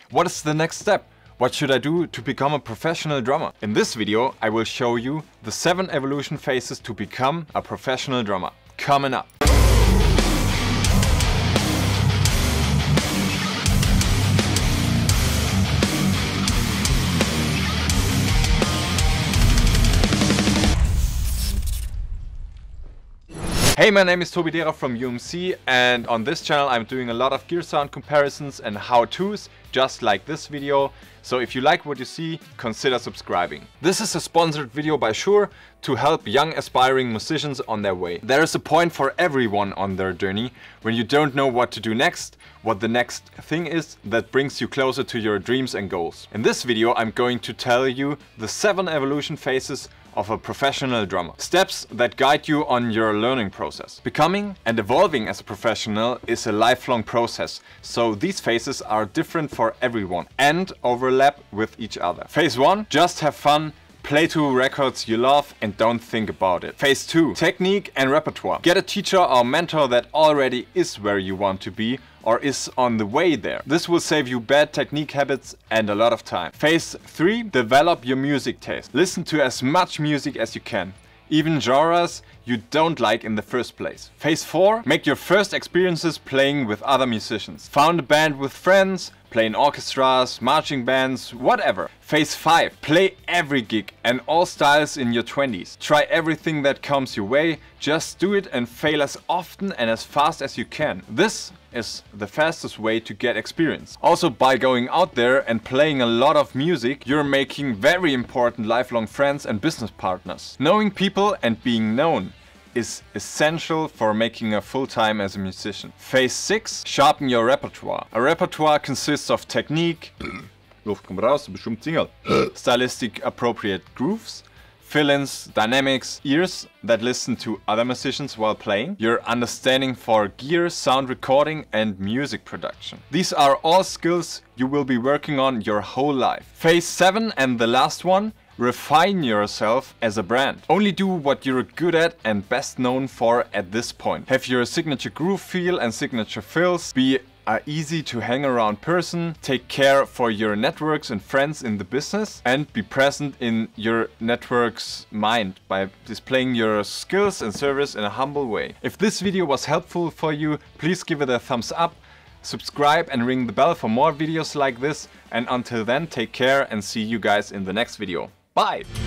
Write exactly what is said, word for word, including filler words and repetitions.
What is the next step? What should I do to become a professional drummer? In this video, I will show you the seven evolution phases to become a professional drummer. Coming up. Hey, my name is Tobi Dera from U M C, and on this channel I'm doing a lot of gear sound comparisons and how-tos, just like this video. So if you like what you see, consider subscribing. This is a sponsored video by Shure to help young aspiring musicians on their way. There is a point for everyone on their journey when you don't know what to do next, what the next thing is that brings you closer to your dreams and goals. In this video I'm going to tell you the seven evolution phases of a professional drummer. Steps that guide you on your learning process. Becoming and evolving as a professional is a lifelong process, so these phases are different for everyone and overlap with each other. Phase one, just have fun. Play to records you love and don't think about it. Phase two, technique and repertoire. Get a teacher or mentor that already is where you want to be or is on the way there. This will save you bad technique habits and a lot of time. Phase three, develop your music taste. Listen to as much music as you can, even genres you don't like in the first place. Phase four, make your first experiences playing with other musicians. Found a band with friends, play in orchestras, marching bands, whatever. Phase five, play every gig and all styles in your twenties. Try everything that comes your way, just do it and fail as often and as fast as you can. This is the fastest way to get experience. Also, by going out there and playing a lot of music, you're making very important lifelong friends and business partners. Knowing people and being known is essential for making a full-time as a musician. Phase six, sharpen your repertoire. A repertoire consists of technique, Luft kommt raus, bestimmt Single, stylistic appropriate grooves, fill-ins, dynamics, ears that listen to other musicians while playing, your understanding for gear, sound recording and music production. These are all skills you will be working on your whole life. Phase seven and the last one, refine yourself as a brand. Only do what you're good at and best known for at this point. Have your signature groove feel and signature fills. Be an easy to hang around person. Take care for your networks and friends in the business. And be present in your network's mind by displaying your skills and service in a humble way. If this video was helpful for you, please give it a thumbs up. Subscribe and ring the bell for more videos like this. And until then, take care and see you guys in the next video. Bye!